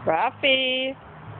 Rafi.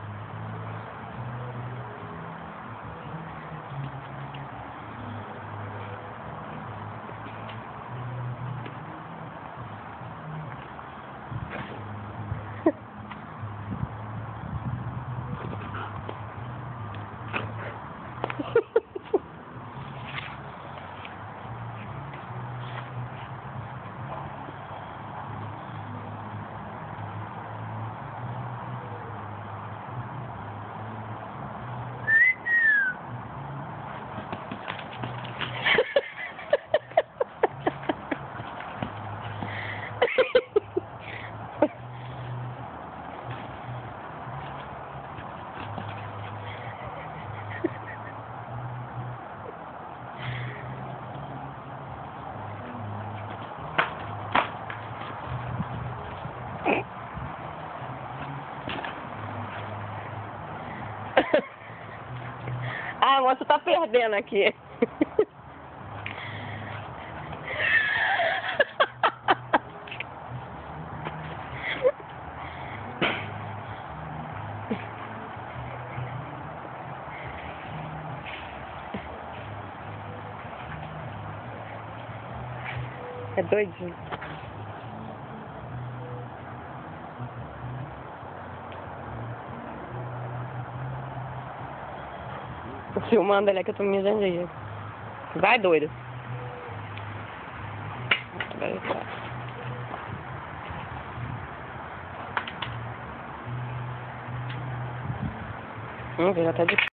Ah, a moça tá perdendo aqui. É doidinho. Tô filmando ele que eu tô me mijando. Vai, doido. Vamos ver, já tá de